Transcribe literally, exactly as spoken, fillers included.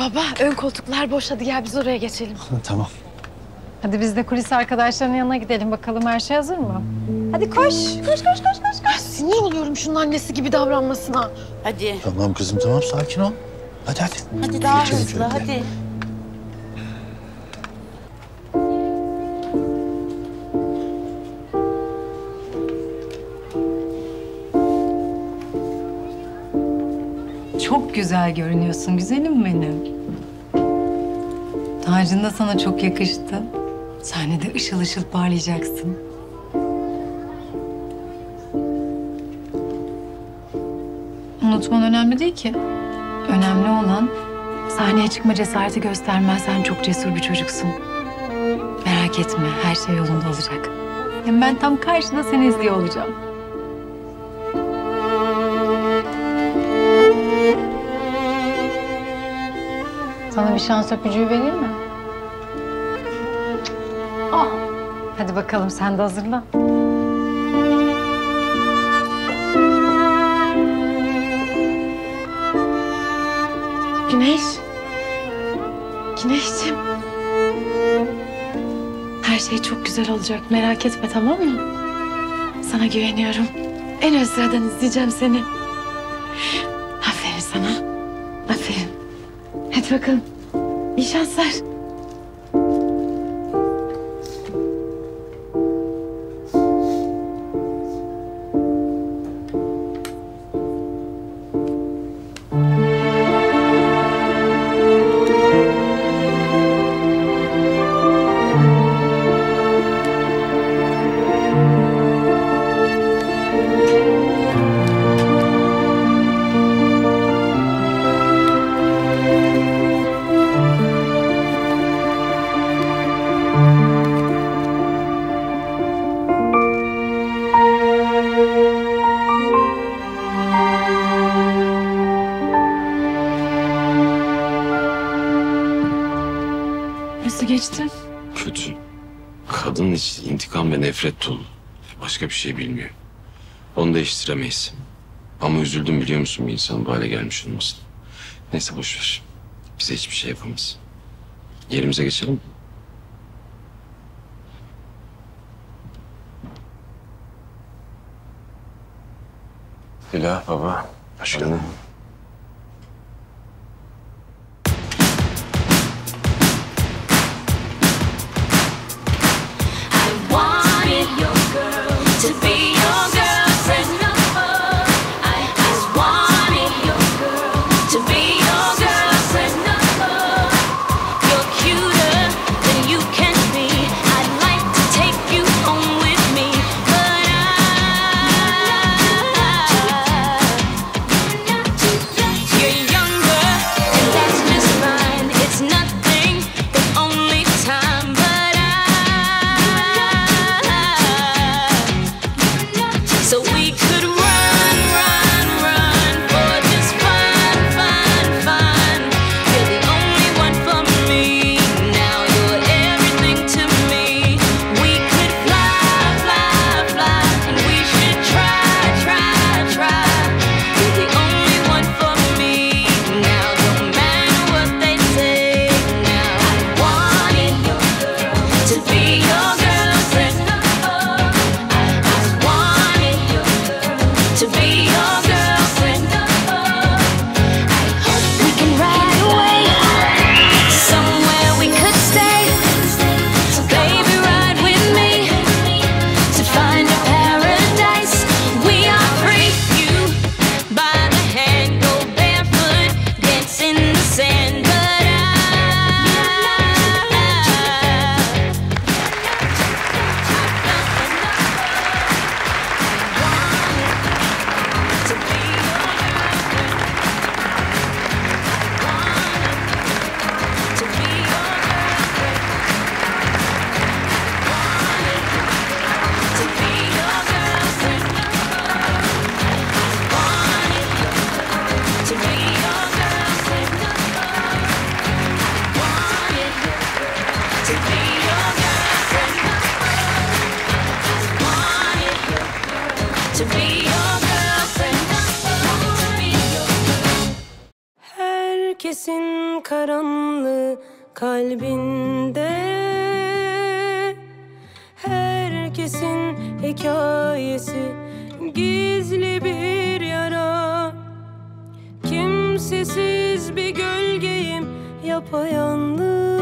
Baba, ön koltuklar boş. Hadi gel biz oraya geçelim. Tamam. Hadi biz de kulis arkadaşlarının yanına gidelim bakalım, her şey hazır mı? Hadi koş, koş, koş, koş, koş. koş. Sinir oluyorum şunun annesi gibi davranmasına. Hadi. Tamam kızım tamam sakin ol. Hadi hadi. Hadi daha Geçelim hızlı şöyle. hadi. Çok güzel görünüyorsun güzelim benim. Tacın da sana çok yakıştı. Sahnede ışıl ışıl parlayacaksın. Unutman önemli değil ki. Önemli olan sahneye çıkma cesareti göstermezsen çok cesur bir çocuksun. Merak etme, her şey yolunda olacak. Hem ben tam karşıda seni izliyor olacağım. Sana bir şans öpücüğü vereyim mi? Ah. Hadi bakalım sen de hazırlan. Güneş. Güneşciğim. Her şey çok güzel olacak. Merak etme, tamam mı? Sana güveniyorum. En ön sıradan izleyeceğim seni. Aferin sana. Aferin. Hadi bakalım. İyi şanslar. Nasıl geçti? Kötü. Kadın hiç intikam ve nefret dolu. Başka bir şey bilmiyor. Onu değiştiremeyiz. Ama üzüldüm biliyor musun bir insanın bu hale gelmiş olmasına. Neyse boş ver. Bize hiçbir şey yapamaz. Yerimize geçelim mi? Dila baba. Hoş geldin. To be your girlfriend, no more. I just wanted your girl to be your girlfriend, no more. You're cuter than you can be. I'd like to take you home with me, but I, you're not Herkesin karanlığı kalbinde, herkesin hikayesi gizli bir yara. Kimsesiz bir gölgeyim yapayalnız.